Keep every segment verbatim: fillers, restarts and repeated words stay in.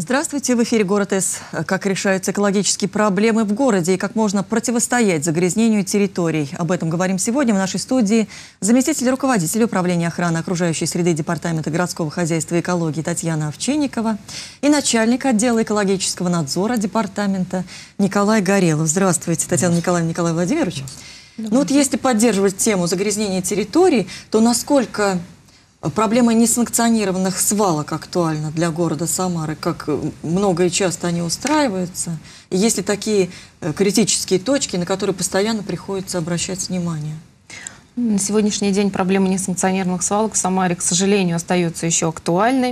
Здравствуйте, в эфире «Город С». Как решаются экологические проблемы в городе и как можно противостоять загрязнению территорий. Об этом говорим сегодня в нашей студии заместитель руководителя управления охраны окружающей среды Департамента городского хозяйства и экологии Татьяна Овчинникова и начальник отдела экологического надзора Департамента Николай Горелов. Здравствуйте, Татьяна Николаевна, Николай Владимирович. Ну вот если поддерживать тему загрязнения территорий, то насколько проблема несанкционированных свалок актуальна для города Самары? Как много и часто они устраиваются? И есть ли такие критические точки, на которые постоянно приходится обращать внимание? На сегодняшний день проблема несанкционированных свалок в Самаре, к сожалению, остается еще актуальной.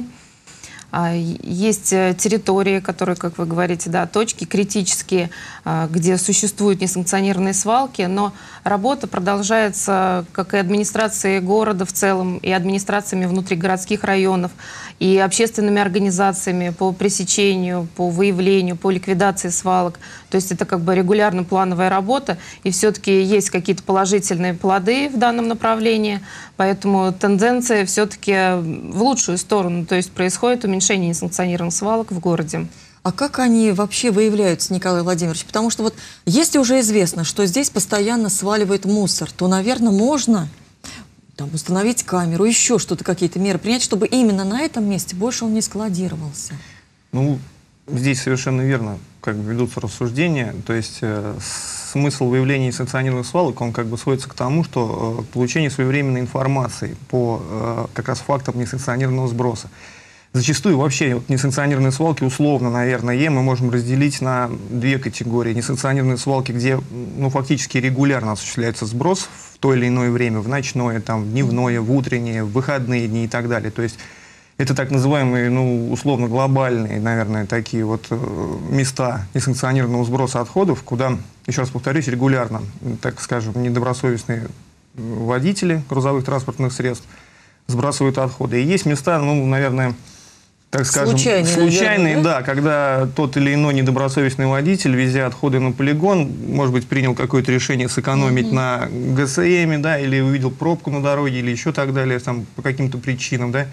Есть территории, которые, как вы говорите, да, точки критические, где существуют несанкционированные свалки, но работа продолжается, как и администрацией города в целом, и администрациями внутригородских районов, и общественными организациями по пресечению, по выявлению, по ликвидации свалок. То есть это как бы регулярно плановая работа, и все-таки есть какие-то положительные плоды в данном направлении, поэтому тенденция все-таки в лучшую сторону, то есть происходит уменьшение несанкционированных свалок в городе. А как они вообще выявляются, Николай Владимирович? Потому что вот если уже известно, что здесь постоянно сваливает мусор, то, наверное, можно там установить камеру, еще что-то, какие-то меры принять, чтобы именно на этом месте больше он не складировался. Ну, здесь совершенно верно, как бы ведутся рассуждения. То есть э, смысл выявления несанкционированных свалок, он как бы сводится к тому, что э, получение своевременной информации по э, как раз фактам несанкционированного сброса. Зачастую вообще вот, несанкционированные свалки, условно, наверное, мы можем разделить на две категории. Несанкционированные свалки, где ну, фактически регулярно осуществляется сброс в то или иное время, в ночное, там, в дневное, в утреннее, в выходные дни и так далее. То есть это так называемые, ну, условно, глобальные, наверное, такие вот э, места несанкционированного сброса отходов, куда, еще раз повторюсь, регулярно, так скажем, недобросовестные водители грузовых транспортных средств сбрасывают отходы. И есть места, ну, наверное, так скажем, случайные, случайные, наверное, да? да, когда тот или иной недобросовестный водитель, везя отходы на полигон, может быть, принял какое-то решение сэкономить mm-hmm. на ГСМе, да, или увидел пробку на дороге, или еще так далее, там, по каким-то причинам, да,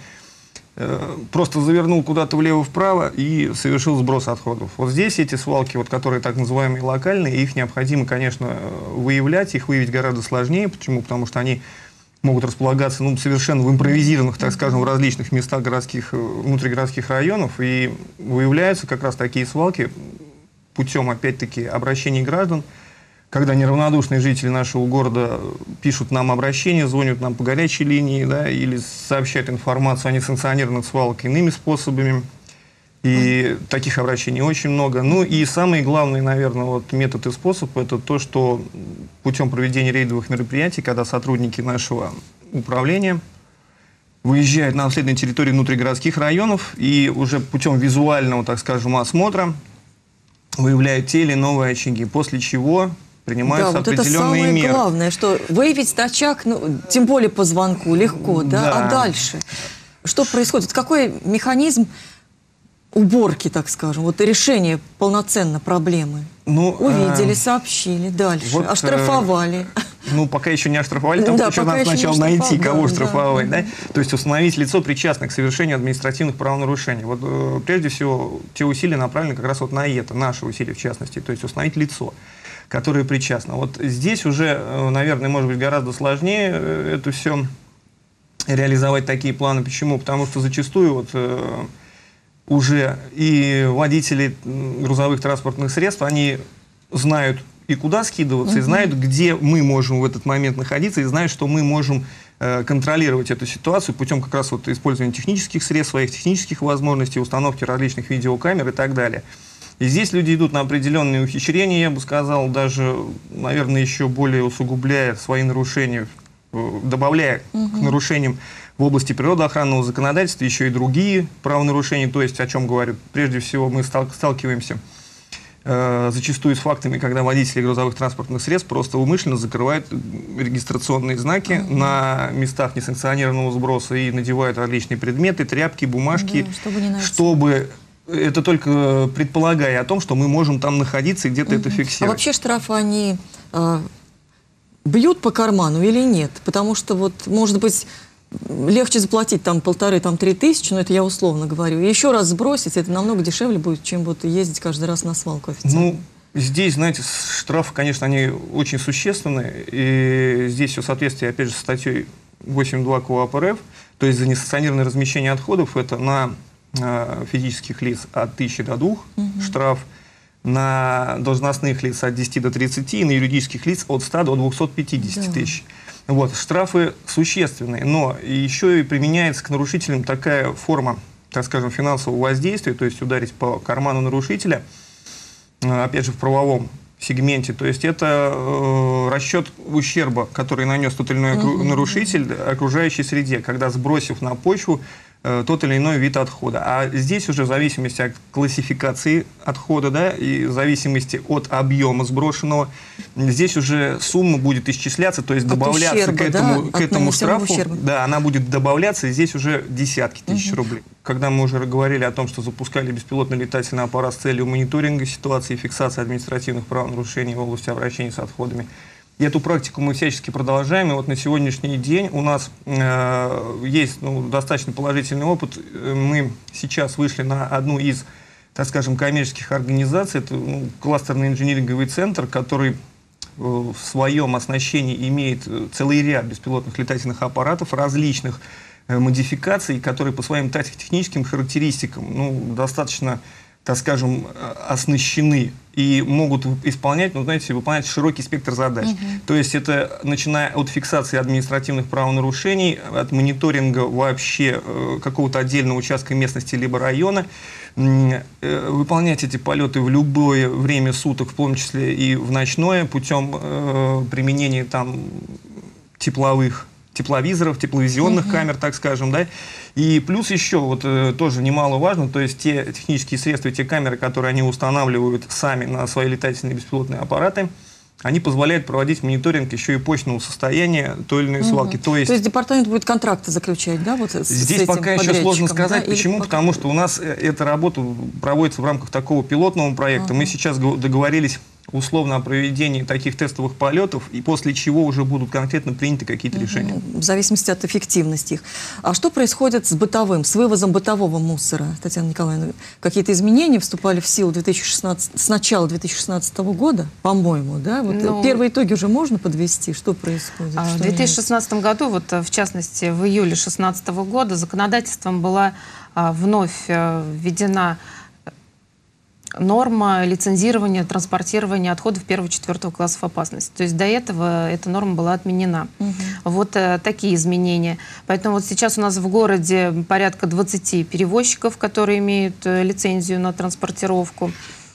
э, просто завернул куда-то влево-вправо и совершил сброс отходов. Вот здесь эти свалки, вот, которые так называемые локальные, их необходимо, конечно, выявлять, их выявить гораздо сложнее. Почему? Потому что они могут располагаться ну, совершенно в импровизированных, так скажем, в различных местах городских, внутригородских районов. И выявляются как раз такие свалки путем, опять-таки, обращений граждан, когда неравнодушные жители нашего города пишут нам обращения, звонят нам по горячей линии, да, или сообщают информацию о несанкционированных свалках иными способами. И таких обращений очень много. Ну и самый главный, наверное, вот метод и способ – это то, что путем проведения рейдовых мероприятий, когда сотрудники нашего управления выезжают на обследование территории внутригородских районов и уже путем визуального, так скажем, осмотра выявляют те или новые очаги, после чего принимаются да, вот определенные меры. Это самое главное, что выявить очаг, ну, тем более по звонку, легко, да? Да. А дальше? Что происходит? Какой механизм уборки, так скажем, вот решение полноценно проблемы? Ну, увидели, э, сообщили, дальше, вот, оштрафовали. Э, ну, пока еще не оштрафовали, там да, еще надо сначала найти, кого да, штрафовать, да. да? То есть установить лицо, причастное к совершению административных правонарушений. Вот э, прежде всего, те усилия направлены как раз вот на это, наши усилия в частности, то есть установить лицо, которое причастно. Вот здесь уже, э, наверное, может быть гораздо сложнее э, это все реализовать, такие планы. Почему? Потому что зачастую вот э, уже и водители грузовых транспортных средств, они знают и куда скидываться, uh-huh. и знают, где мы можем в этот момент находиться, и знают, что мы можем э, контролировать эту ситуацию путем как раз вот использования технических средств, своих технических возможностей, установки различных видеокамер и так далее. И здесь люди идут на определенные ухищрения, я бы сказал, даже, наверное, еще более усугубляя свои нарушения, добавляя uh-huh. к нарушениям в области природоохранного законодательства еще и другие правонарушения, то есть, о чем говорю, прежде всего мы сталкиваемся э, зачастую с фактами, когда водители грузовых транспортных средств просто умышленно закрывают регистрационные знаки mm-hmm. на местах несанкционированного сброса и надевают различные предметы, тряпки, бумажки, да, чтобы, не чтобы это только предполагая о том, что мы можем там находиться и где-то mm-hmm. это фиксировать. А вообще штрафы, они э, бьют по карману или нет? Потому что вот, может быть, легче заплатить там полторы, там три тысячи, но это я условно говорю. И еще раз сбросить, это намного дешевле будет, чем вот ездить каждый раз на свалку официально. Ну, здесь, знаете, штрафы, конечно, они очень существенные. И здесь все в соответствии, опять же, со статьей восемь два КоАП РФ. То есть за несанкционированное размещение отходов это на э, физических лиц от тысячи до двух угу. штраф, на должностных лиц от десяти до тридцати, и на юридических лиц от ста до двухсот пятидесяти тысяч. Вот, штрафы существенные, но еще и применяется к нарушителям такая форма, так скажем, финансового воздействия, то есть ударить по карману нарушителя, опять же, в правовом сегменте. То есть это э, расчет ущерба, который нанес тот или иной окру- нарушитель окружающей среде, когда сбросив на почву э, тот или иной вид отхода. А здесь уже в зависимости от классификации отхода, да, и в зависимости от объема сброшенного, здесь уже сумма будет исчисляться, то есть от добавляться ущерба, к этому, да? к этому штрафу. Ущерба. Да, она будет добавляться, и здесь уже десятки тысяч угу. рублей. Когда мы уже говорили о том, что запускали беспилотный летательный аппарат с целью мониторинга ситуации и фиксации административных правонарушений в области обращения с отходами, и эту практику мы всячески продолжаем. И вот на сегодняшний день у нас э, есть ну, достаточно положительный опыт. Мы сейчас вышли на одну из, так скажем, коммерческих организаций. Это ну, кластерный инжиниринговый центр, который э, в своем оснащении имеет целый ряд беспилотных летательных аппаратов различных модификаций, которые по своим тактико-техническим характеристикам ну, достаточно, так скажем, оснащены и могут исполнять, ну, знаете, выполнять широкий спектр задач. Uh-huh. То есть это начиная от фиксации административных правонарушений, от мониторинга вообще э, какого-то отдельного участка местности либо района, э, выполнять эти полеты в любое время суток, в том числе и в ночное, путем э, применения там тепловых тепловизоров, тепловизионных uh-huh. камер, так скажем, да, и плюс еще, вот э, тоже немаловажно, то есть те технические средства, те камеры, которые они устанавливают сами на свои летательные беспилотные аппараты, они позволяют проводить мониторинг еще и почного состояния той или иной свалки. Uh-huh. То, есть, то есть департамент будет контракты заключать, да? Вот с, здесь с пока еще сложно сказать, да? почему, Или... потому что у нас эта работа проводится в рамках такого пилотного проекта. Uh-huh. Мы сейчас договорились условно о проведении таких тестовых полетов, и после чего уже будут конкретно приняты какие-то угу. решения. В зависимости от эффективности их. А что происходит с бытовым, с вывозом бытового мусора, Татьяна Николаевна? Какие-то изменения вступали в силу две тысячи шестнадцатого, с начала две тысячи шестнадцатого года, по-моему, да? Вот ну, первые итоги уже можно подвести? Что происходит? А, что в две тысячи шестнадцатом году, вот, в частности, в июле две тысячи шестнадцатого года, законодательством была а, вновь а, введена норма лицензирования, транспортирования отходов первого-четвертого классов опасности. То есть до этого эта норма была отменена. Угу. Вот э, такие изменения. Поэтому вот сейчас у нас в городе порядка двадцати перевозчиков, которые имеют э, лицензию на транспортировку.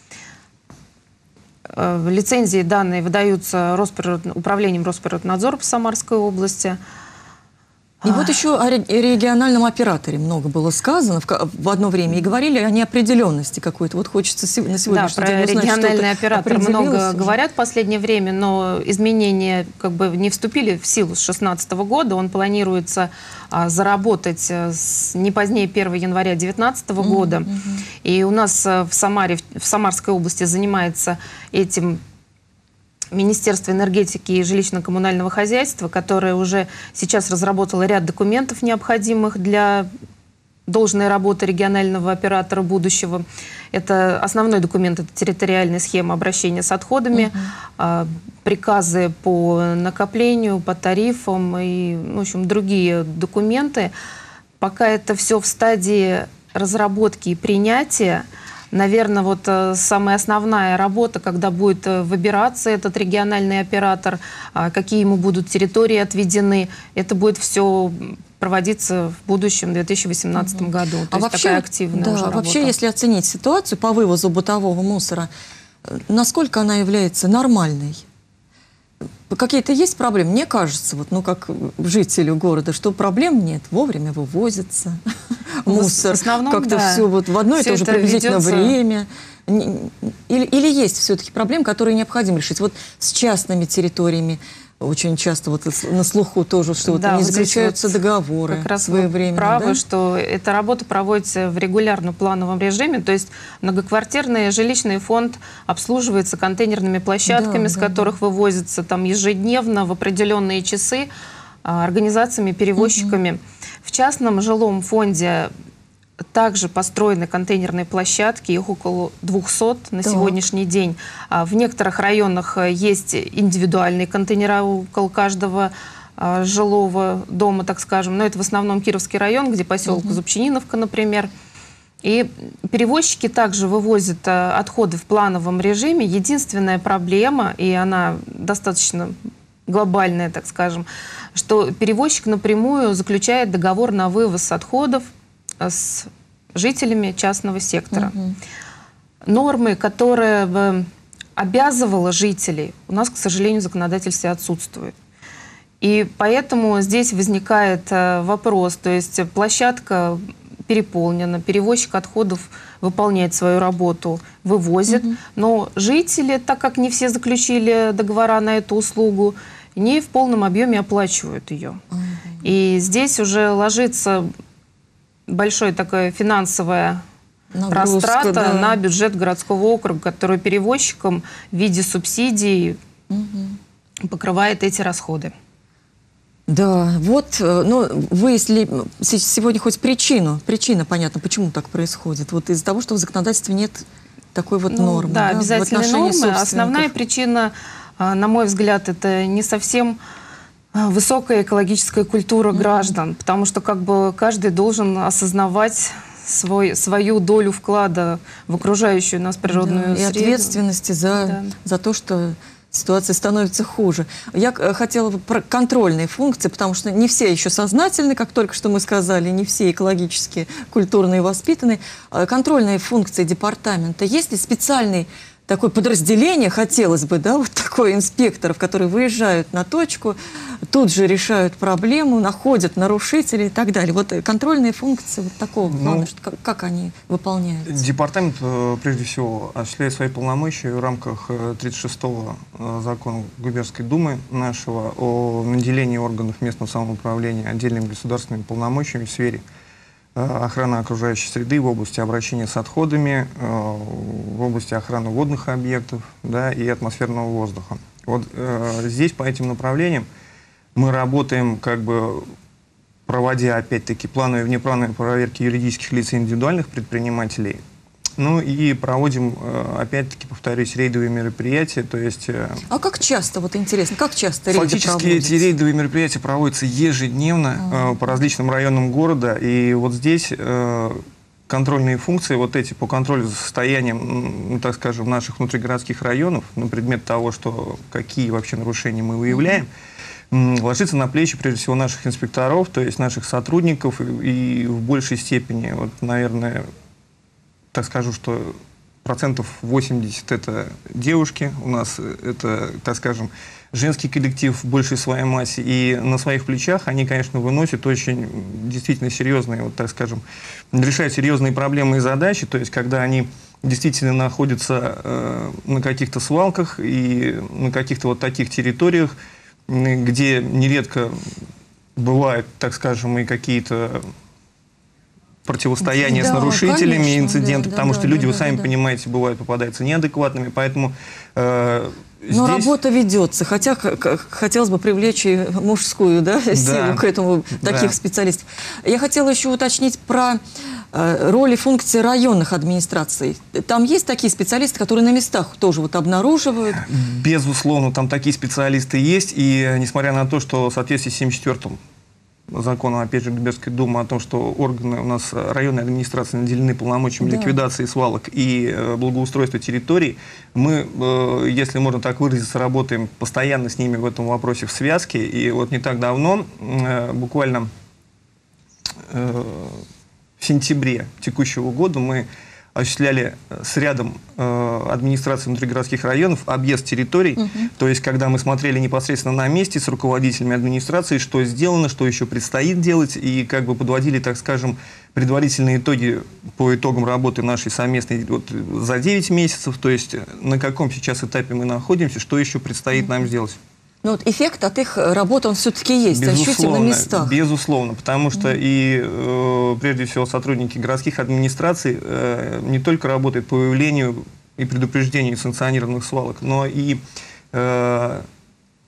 Э, лицензии данные выдаются Росприрод... управлением Росприроднадзора по Самарской области. И вот еще о региональном операторе много было сказано в, в одно время. И говорили о неопределенности какой-то. Вот хочется на сегодняшний да, день про узнать, региональный оператор много уже говорят в последнее время, но изменения как бы не вступили в силу с две тысячи шестнадцатого года. Он планируется а, заработать с, не позднее первого января две тысячи девятнадцатого mm-hmm. года. И у нас в Самаре, в Самарской области занимается этим Министерство энергетики и жилищно-коммунального хозяйства, которое уже сейчас разработало ряд документов, необходимых для должной работы регионального оператора будущего. Это основной документ, это территориальная схема обращения с отходами, uh-huh. приказы по накоплению, по тарифам и, в общем, другие документы. Пока это все в стадии разработки и принятия, наверное, вот самая основная работа, когда будет выбираться этот региональный оператор, какие ему будут территории отведены, это будет все проводиться в будущем, в две тысячи восемнадцатом угу. году. То а есть вообще, такая активная да, уже работа. Вообще, если оценить ситуацию по вывозу бытового мусора, насколько она является нормальной? Какие-то есть проблемы? Мне кажется, вот, ну, как жителю города, что проблем нет. Вовремя вывозится мусор. Как-то да. все вот в одно и то же приблизительно время. Или, или есть все-таки проблемы, которые необходимо решить? Вот с частными территориями очень часто вот на слуху тоже, что да, вот не вот заключаются вот договоры как раз своевременно. Правы, да? что эта работа проводится в регулярном плановом режиме, то есть многоквартирный жилищный фонд обслуживается контейнерными площадками, да, с да, которых да. вывозятся там ежедневно в определенные часы организациями, перевозчиками. Угу. В частном жилом фонде также построены контейнерные площадки, их около двухсот на так. сегодняшний день. В некоторых районах есть индивидуальные контейнера около каждого жилого дома, так скажем. Но это в основном Кировский район, где поселок угу. Зубчининовка, например. И перевозчики также вывозят отходы в плановом режиме. Единственная проблема, и она достаточно глобальная, так скажем, что перевозчик напрямую заключает договор на вывоз отходов с жителями частного сектора. Угу. Нормы, которые бы обязывала жителей, у нас, к сожалению, в законодательстве отсутствуют. И поэтому здесь возникает вопрос, то есть площадка переполнена, перевозчик отходов выполняет свою работу, вывозит, угу. но жители, так как не все заключили договора на эту услугу, не в полном объеме оплачивают ее. Угу. И здесь уже ложится большое такое финансовое нагрузка, растрата да. на бюджет городского округа, который перевозчикам в виде субсидий угу. покрывает эти расходы. Да, вот, ну, выяснили сегодня хоть причину, причина, понятно, почему так происходит. Вот из-за того, что в законодательстве нет такой вот ну, нормы. Да, да, обязательные нормы. Основная причина, на мой взгляд, это не совсем высокая экологическая культура граждан, потому что как бы каждый должен осознавать свой, свою долю вклада в окружающую нас природную да, среду. И ответственности за, да. за то, что ситуация становится хуже. Я хотела бы про контрольные функции, потому что не все еще сознательны, как только что мы сказали, не все экологически культурные и воспитанные. Контрольные функции департамента. Есть ли специальный такое подразделение, хотелось бы, да, вот такой инспекторов, которые выезжают на точку, тут же решают проблему, находят нарушителей и так далее. Вот контрольные функции вот такого плана, ну, как, как они выполняются? Департамент, прежде всего, осуществляет свои полномочия в рамках тридцать шестого закона Губернской думы нашего о наделении органов местного самоуправления отдельными государственными полномочиями в сфере охраны окружающей среды в области обращения с отходами, в области охраны водных объектов, да, и атмосферного воздуха. Вот э, здесь по этим направлениям мы работаем, как бы проводя опять-таки плановые и внеплановые проверки юридических лиц и индивидуальных предпринимателей. Ну и проводим, опять-таки, повторюсь, рейдовые мероприятия, то есть... А как часто, вот интересно, как часто рейды фактически проводятся? Эти рейдовые мероприятия проводятся ежедневно а. по различным районам города, и вот здесь контрольные функции, вот эти по контролю за состоянием, ну, так скажем, наших внутригородских районов, на предмет того, что какие вообще нарушения мы выявляем, mm-hmm. ложится на плечи, прежде всего, наших инспекторов, то есть наших сотрудников, и, и в большей степени, вот, наверное... Так скажу, что процентов восемьдесят это девушки, у нас это, так скажем, женский коллектив в большей своей массе, и на своих плечах они, конечно, выносят очень действительно серьезные, вот, так скажем, решают серьезные проблемы и задачи, то есть когда они действительно находятся э, на каких-то свалках и на каких-то вот таких территориях, где нередко бывают, так скажем, и какие-то противостояние да, с нарушителями, конечно, инциденты, да, потому да, что да, люди, да, вы сами да, понимаете, бывают, попадаются неадекватными, поэтому э, но здесь... работа ведется, хотя хотелось бы привлечь и мужскую, да, да, силу к этому, таких да. специалистов. Я хотела еще уточнить про э, роли, функции районных администраций. Там есть такие специалисты, которые на местах тоже вот обнаруживают? Безусловно, там такие специалисты есть, и несмотря на то, что в соответствии с семьдесят четвёртым законом, опять же, Губернской думы о том, что органы у нас районной администрации наделены полномочиями да. ликвидации свалок и э, благоустройства территорий, мы, э, если можно так выразиться, работаем постоянно с ними в этом вопросе в связке. И вот не так давно, э, буквально э, в сентябре текущего года, мы осуществляли с рядом э, администрации внутригородских районов объезд территорий, угу. то есть когда мы смотрели непосредственно на месте с руководителями администрации, что сделано, что еще предстоит делать, и как бы подводили, так скажем, предварительные итоги по итогам работы нашей совместной вот, за девять месяцев, то есть на каком сейчас этапе мы находимся, что еще предстоит угу. нам сделать. Ну вот эффект от их работы, он все-таки есть, ощутим на местах. Безусловно, потому что mm. и, э, прежде всего, сотрудники городских администраций э, не только работают по выявлению и предупреждению санкционированных свалок, но и э,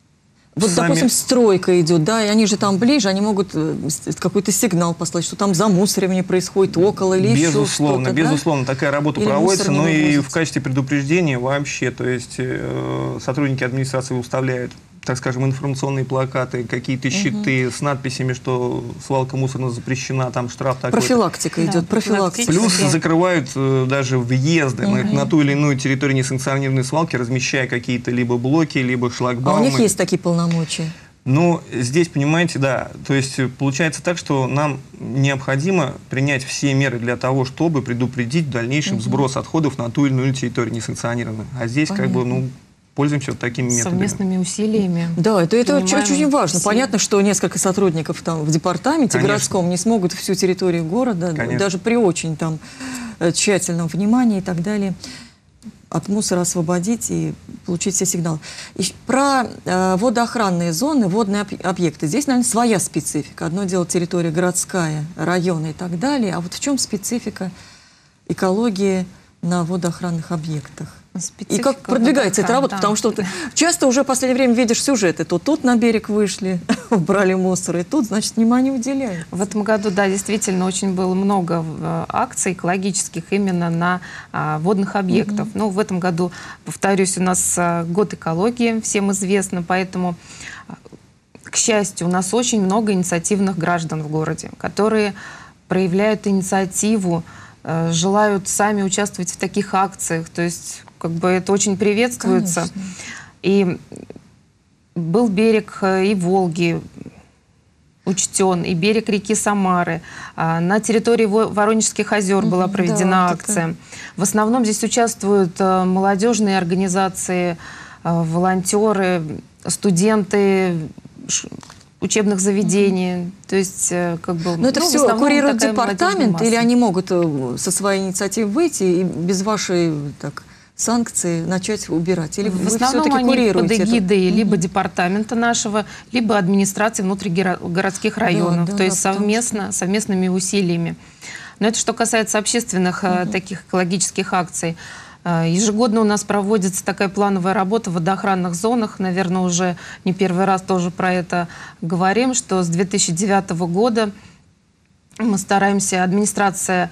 Вот, сами... допустим, стройка идет, да, и они же там ближе, они могут какой-то сигнал послать, что там замусоривание происходит около или еще что-то. Безусловно, безусловно, да? Такая работа или проводится, но и в качестве предупреждения вообще, то есть э, сотрудники администрации выставляют, так скажем, информационные плакаты, какие-то щиты угу. с надписями, что свалка мусорная запрещена, там штраф такой. Профилактика идет, да, профилактика. Плюс закрывают э, даже въезды угу. на, на ту или иную территорию несанкционированной свалки, размещая какие-то либо блоки, либо шлагбаумы. А у них есть такие полномочия? Ну, здесь, понимаете, да, то есть получается так, что нам необходимо принять все меры для того, чтобы предупредить в дальнейшем угу. сброс отходов на ту или иную территорию несанкционированную. А здесь Понятно. как бы, ну... пользуемся вот такими методами. Совместными усилиями. Да, это, это очень, очень важно. Все. Понятно, что несколько сотрудников там в департаменте Конечно. городском не смогут всю территорию города, Конечно. даже при очень там тщательном внимании и так далее, от мусора освободить и получить все сигналы. И про э, водоохранные зоны, водные объекты. Здесь, наверное, своя специфика. Одно дело территория городская, районы и так далее. А вот в чем специфика экологии на водоохранных объектах? Специфика, и как продвигается эта работа, да. потому что ты часто уже в последнее время видишь сюжеты, то тут на берег вышли, убрали мусор, и тут, значит, внимание уделяют. В этом году, да, действительно, очень было много акций экологических именно на а, водных объектах. Mm-hmm. Ну, в этом году, повторюсь, у нас а, год экологии, всем известно, поэтому, к счастью, у нас очень много инициативных граждан в городе, которые проявляют инициативу, а, желают сами участвовать в таких акциях, то есть как бы это очень приветствуется. Конечно. И был берег и Волги учтен, и берег реки Самары. На территории Воронежских озер была проведена да, акция. Это... В основном здесь участвуют молодежные организации, волонтеры, студенты учебных заведений, mm-hmm. то есть как бы... Но это ну, все курирует департамент, или они могут со своей инициативой выйти и без вашей так, санкции начать убирать? Или в основном они под эгидой это? либо mm-hmm. департамента нашего, либо администрации внутригородских районов, да, да, то есть да, совместно, что... совместными усилиями. Но это что касается общественных mm-hmm. таких экологических акций. Ежегодно у нас проводится такая плановая работа в водоохранных зонах. Наверное, уже не первый раз тоже про это говорим, что с две тысячи девятого года мы стараемся, администрация,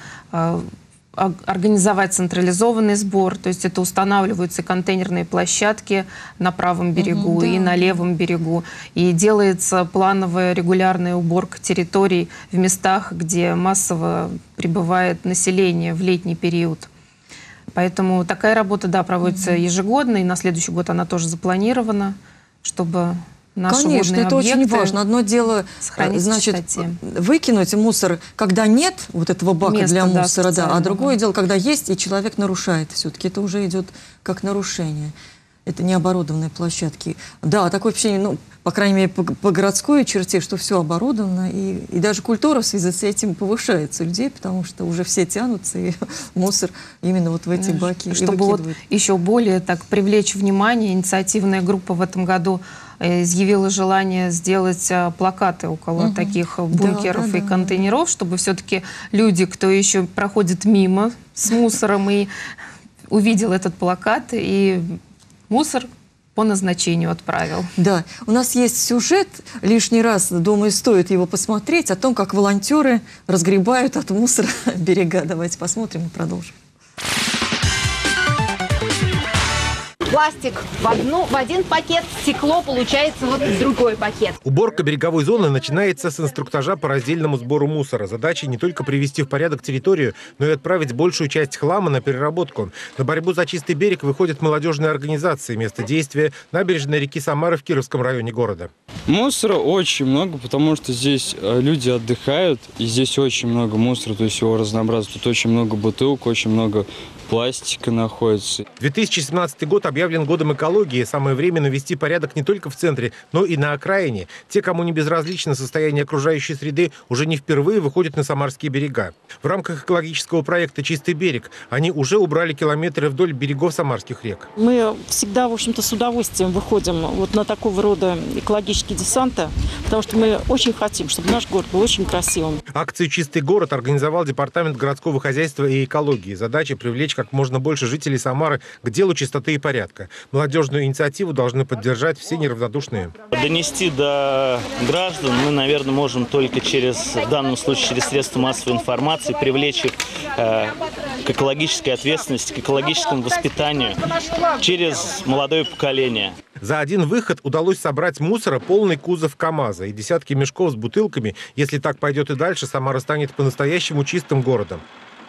организовать централизованный сбор. То есть это устанавливаются контейнерные площадки на правом берегу угу, да. и на левом берегу. И делается плановая регулярная уборка территорий в местах, где массово прибывает население в летний период. Поэтому такая работа, да, проводится mm-hmm. ежегодно, и на следующий год она тоже запланирована, чтобы наши Конечно, водные это объекты очень важно. Одно дело, значит, выкинуть мусор, когда нет вот этого бака Место, для мусора, да, да, а другое дело, когда есть, и человек нарушает все-таки. Это уже идет как нарушение. Это не оборудованные площадки. Да, такое впечатление, ну, по крайней мере, по, по городской черте, что все оборудовано, и, и даже культура в связи с этим повышается людей, потому что уже все тянутся, и мусор именно вот в эти баки Чтобы и выкидывают. Вот еще более так привлечь внимание, инициативная группа в этом году изъявила желание сделать плакаты около угу. таких бункеров да, да, и контейнеров, да. чтобы все-таки люди, кто еще проходит мимо с мусором, и увидел этот плакат, и мусор по назначению отправил. Да, у нас есть сюжет, лишний раз, думаю, стоит его посмотреть, о том, как волонтеры разгребают от мусора берега. Давайте посмотрим и продолжим. Пластик в, одну, в один пакет, стекло получается вот в другой пакет. Уборка береговой зоны начинается с инструктажа по раздельному сбору мусора. Задача не только привести в порядок территорию, но и отправить большую часть хлама на переработку. На борьбу за чистый берег выходят молодежные организации. Место действия – набережная реки Самары в Кировском районе города. Мусора очень много, потому что здесь люди отдыхают, и здесь очень много мусора, то есть его разнообразие. Тут очень много бутылок, очень много пластика находится. две тысячи семнадцатый год объявлен годом экологии. Самое время навести порядок не только в центре, но и на окраине. Те, кому не безразлично состояние окружающей среды, уже не впервые выходят на самарские берега. В рамках экологического проекта «Чистый берег» они уже убрали километры вдоль берегов самарских рек. Мы всегда, в общем-то, с удовольствием выходим вот на такого рода экологические десанты, потому что мы очень хотим, чтобы наш город был очень красивым. Акцию «Чистый город» организовал Департамент городского хозяйства и экологии. Задача – привлечь как можно больше жителей Самары к делу чистоты и порядка. порядка. Молодежную инициативу должны поддержать все неравнодушные. Донести до граждан мы, наверное, можем только через, в данном случае, через средства массовой информации, привлечь их э, к экологической ответственности, к экологическому воспитанию через молодое поколение. За один выход удалось собрать мусора полный кузов КАМАЗа и десятки мешков с бутылками. Если так пойдет и дальше, Самара станет по-настоящему чистым городом.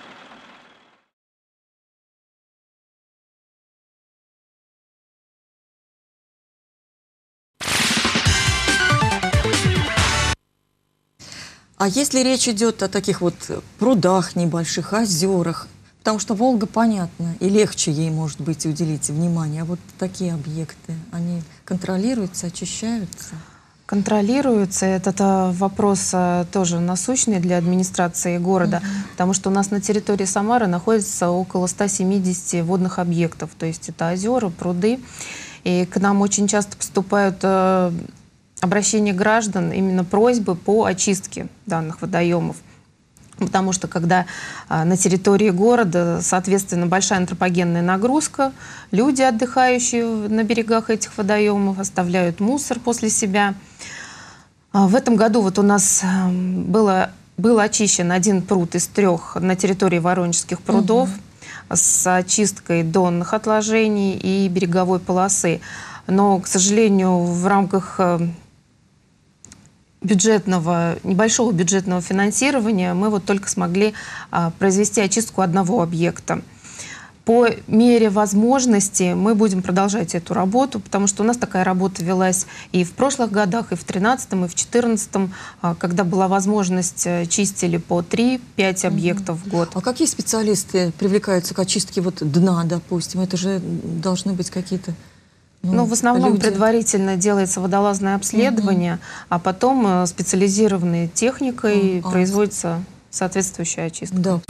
А если речь идет о таких вот прудах небольших, озерах, потому что Волга, понятно, и легче ей, может быть, уделить внимание, а вот такие объекты, они контролируются, очищаются? Контролируется. Этот вопрос тоже насущный для администрации города, mm-hmm. потому что у нас на территории Самары находится около ста семидесяти водных объектов, то есть это озера, пруды, и к нам очень часто поступают обращения граждан, именно просьбы по очистке данных водоемов. Потому что когда а, на территории города, соответственно, большая антропогенная нагрузка, люди, отдыхающие на берегах этих водоемов, оставляют мусор после себя. А в этом году вот у нас а, было, был очищен один пруд из трех на территории Воронежских прудов угу. с очисткой донных отложений и береговой полосы. Но, к сожалению, в рамках бюджетного, небольшого бюджетного финансирования мы вот только смогли а, произвести очистку одного объекта. По мере возможности мы будем продолжать эту работу, потому что у нас такая работа велась и в прошлых годах, и в тринадцатом, и в четырнадцатом, а, когда была возможность, чистили по три-пять объектов в год. А какие специалисты привлекаются к очистке вот дна, допустим? Это же должны быть какие-то... Ну, ну, в основном люди. Предварительно делается водолазное обследование, угу. а потом специализированной техникой а, производится соответствующая очистка. Да.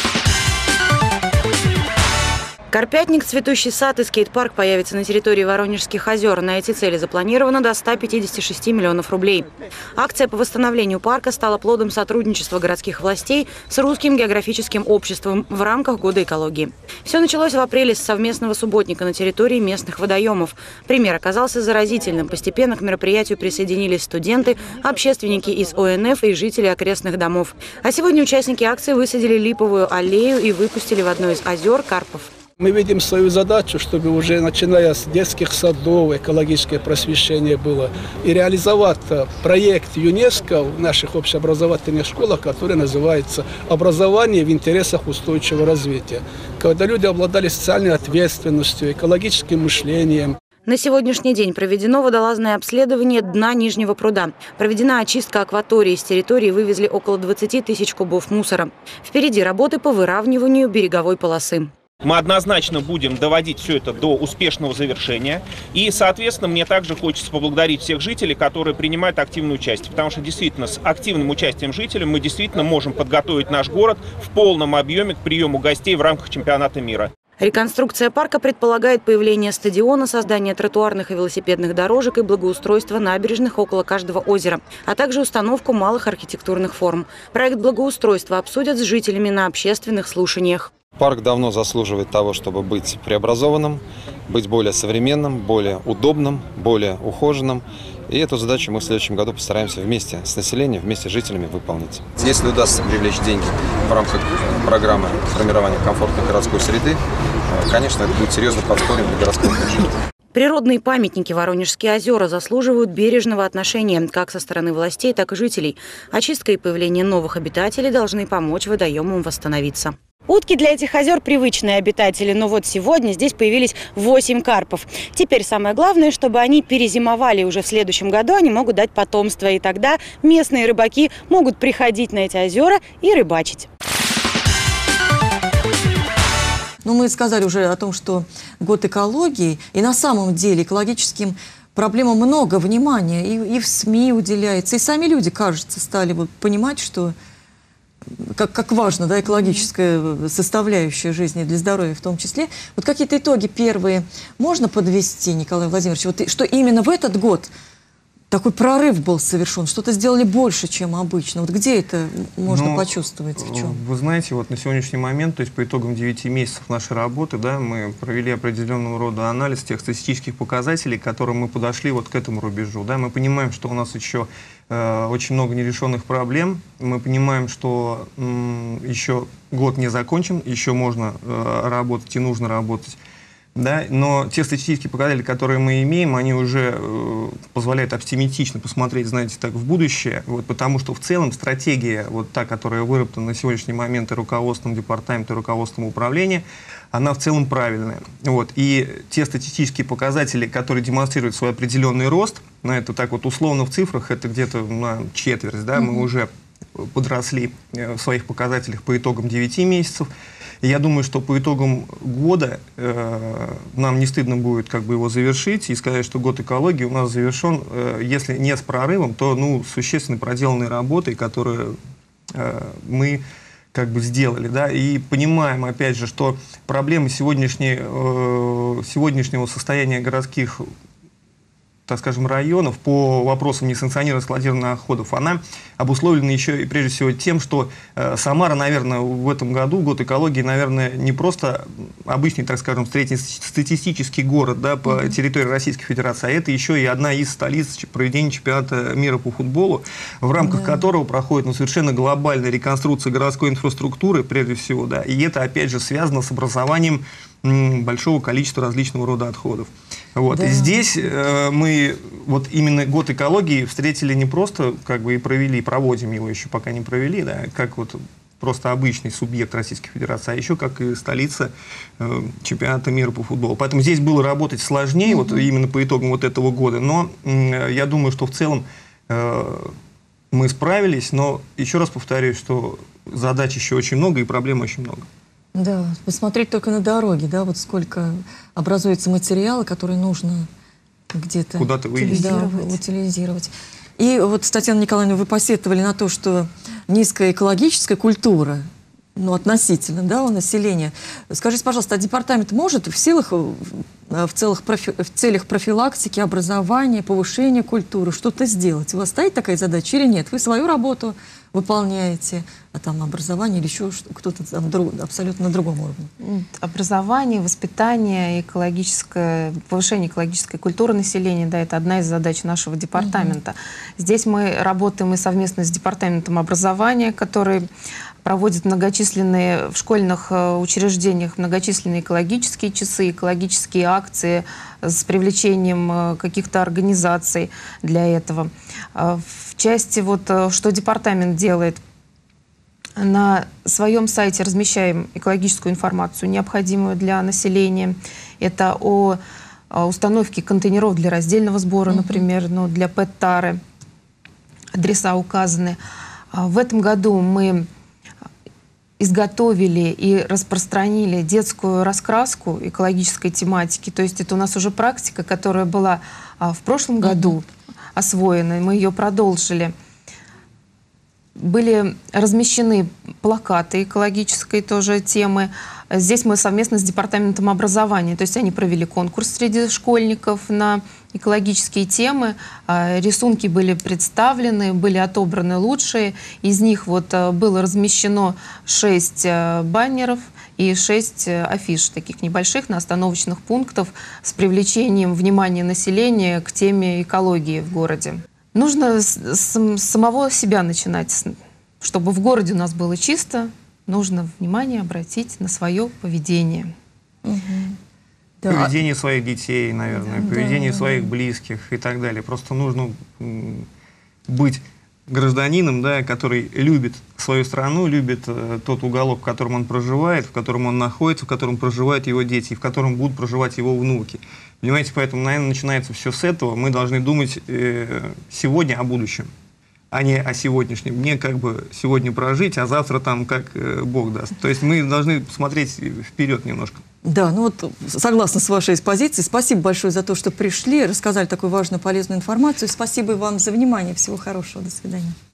Карпятник, цветущий сад и скейт-парк появится на территории Воронежских озер. На эти цели запланировано до ста пятидесяти шести миллионов рублей. Акция по восстановлению парка стала плодом сотрудничества городских властей с Русским географическим обществом в рамках Года экологии. Все началось в апреле с совместного субботника на территории местных водоемов. Пример оказался заразительным. Постепенно к мероприятию присоединились студенты, общественники из О Н Ф и жители окрестных домов. А сегодня участники акции высадили липовую аллею и выпустили в одно из озер карпов. Мы видим свою задачу, чтобы уже начиная с детских садов экологическое просвещение было. И реализовать проект ЮНЕСКО в наших общеобразовательных школах, который называется «Образование в интересах устойчивого развития». Когда люди обладали социальной ответственностью, экологическим мышлением. На сегодняшний день проведено водолазное обследование дна Нижнего пруда. Проведена очистка акватории. С территории вывезли около двадцати тысяч кубов мусора. Впереди работы по выравниванию береговой полосы. Мы однозначно будем доводить все это до успешного завершения. И, соответственно, мне также хочется поблагодарить всех жителей, которые принимают активное участие. Потому что действительно с активным участием жителей мы действительно можем подготовить наш город в полном объеме к приему гостей в рамках чемпионата мира. Реконструкция парка предполагает появление стадиона, создание тротуарных и велосипедных дорожек и благоустройство набережных около каждого озера, а также установку малых архитектурных форм. Проект благоустройства обсудят с жителями на общественных слушаниях. Парк давно заслуживает того, чтобы быть преобразованным, быть более современным, более удобным, более ухоженным. И эту задачу мы в следующем году постараемся вместе с населением, вместе с жителями выполнить. Если удастся привлечь деньги в рамках программы формирования комфортной городской среды, конечно, это будет серьезным подспорьем для городского бюджета. Природные памятники Воронежские озера заслуживают бережного отношения как со стороны властей, так и жителей. Очистка и появление новых обитателей должны помочь водоемам восстановиться. Утки для этих озер привычные обитатели, но вот сегодня здесь появились восемь карпов. Теперь самое главное, чтобы они перезимовали. Уже в следующем году они могут дать потомство, и тогда местные рыбаки могут приходить на эти озера и рыбачить. Ну, мы сказали уже о том, что год экологии, и на самом деле экологическим проблемам много внимания, и, и в СМИ уделяется, и сами люди, кажется, стали вот понимать, что как, как важно, да, экологическая составляющая жизни для здоровья в том числе. Вот какие-то итоги первые можно подвести, Николай Владимирович, вот, что именно в этот год такой прорыв был совершен, что-то сделали больше, чем обычно. Вот где это можно ну, почувствовать? В чем? Вы знаете, вот на сегодняшний момент, то есть по итогам девяти месяцев нашей работы, да, мы провели определенного рода анализ тех статистических показателей, к которым мы подошли вот к этому рубежу. Да. Мы понимаем, что у нас еще э, очень много нерешенных проблем. Мы понимаем, что м, еще год не закончен, еще можно э, работать и нужно работать. Да, но те статистические показатели, которые мы имеем, они уже э, позволяют оптимистично посмотреть, знаете, так в будущее, вот, потому что в целом стратегия, вот та, которая выработана на сегодняшний момент и руководством департамента, и руководством управления, она в целом правильная. Вот, и те статистические показатели, которые демонстрируют свой определенный рост, ну, это так вот условно в цифрах, это где-то на четверть, да, mm-hmm. мы уже подросли в своих показателях по итогам девяти месяцев. И я думаю, что по итогам года э, нам не стыдно будет как бы его завершить и сказать, что год экологии у нас завершен, э, если не с прорывом, то ну, существенно проделанной работой, которую э, мы как бы сделали. Да? И понимаем, опять же, что проблемы сегодняшней, э, сегодняшнего состояния городских, так скажем, районов по вопросам несанкционированных складированных отходов, она обусловлена еще и прежде всего тем, что э, Самара, наверное, в этом году, год экологии, наверное, не просто обычный, так скажем, среднестатистический город, да, по mm-hmm. территории Российской Федерации, а это еще и одна из столиц проведения чемпионата мира по футболу, в рамках yeah. которого проходит ну, совершенно глобальная реконструкция городской инфраструктуры, прежде всего, да, и это, опять же, связано с образованием м, большого количества различного рода отходов. Вот. Да. И здесь э, мы вот именно год экологии встретили не просто как бы и провели, проводим его еще пока не провели, да, как вот просто обычный субъект Российской Федерации, а еще как и столица э, чемпионата мира по футболу. Поэтому здесь было работать сложнее, mm-hmm. вот именно по итогам вот этого года, но э, я думаю, что в целом э, мы справились, но еще раз повторюсь, что задач еще очень много и проблем очень много. Да, посмотреть только на дороги, да, вот сколько образуется материала, который нужно где-то куда-то вывести. Да, утилизировать. И вот, Татьяна Николаевна, вы посетовали на то, что низкая экологическая культура, ну, относительно, да, у населения. Скажите, пожалуйста, а департамент может в силах, в, целых профи, в целях профилактики, образования, повышения культуры что-то сделать? У вас стоит такая задача или нет? Вы свою работу выполняете, а там образование или еще кто-то там друг, абсолютно на другом уровне? Образование, воспитание, экологическое, повышение экологической культуры населения, да, это одна из задач нашего департамента. Mm-hmm. Здесь мы работаем и совместно с департаментом образования, который проводит многочисленные в школьных учреждениях многочисленные экологические часы, экологические акции с привлечением каких-то организаций для этого. В части, вот, что департамент делает, на своем сайте размещаем экологическую информацию, необходимую для населения. Это о установке контейнеров для раздельного сбора, mm-hmm. например, ну, для пэт-тары. Адреса указаны. В этом году мы изготовили и распространили детскую раскраску экологической тематики. То есть это у нас уже практика, которая была а, в прошлом году mm-hmm. освоена, мы ее продолжили. Были размещены плакаты экологической тоже темы. Здесь мы совместно с департаментом образования, то есть они провели конкурс среди школьников на экологические темы. Рисунки были представлены, были отобраны лучшие. Из них вот было размещено шесть баннеров и шесть афиш, таких небольших, на остановочных пунктах с привлечением внимания населения к теме экологии в городе. Нужно с, с самого себя начинать, чтобы в городе у нас было чисто. Нужно внимание обратить на свое поведение. Угу. Поведение да. своих детей, наверное, да, поведение да, своих да. близких и так далее. Просто нужно быть гражданином, да, который любит свою страну, любит э, тот уголок, в котором он проживает, в котором он находится, в котором проживают его дети, и в котором будут проживать его внуки. Понимаете, поэтому, наверное, начинается все с этого. Мы должны думать э, сегодня о будущем, а не о сегодняшнем. Мне как бы сегодня прожить, а завтра там как э, Бог даст. То есть мы должны смотреть вперед немножко. Да, ну вот согласна с вашей позицией. Спасибо большое за то, что пришли, рассказали такую важную, полезную информацию. Спасибо вам за внимание. Всего хорошего. До свидания.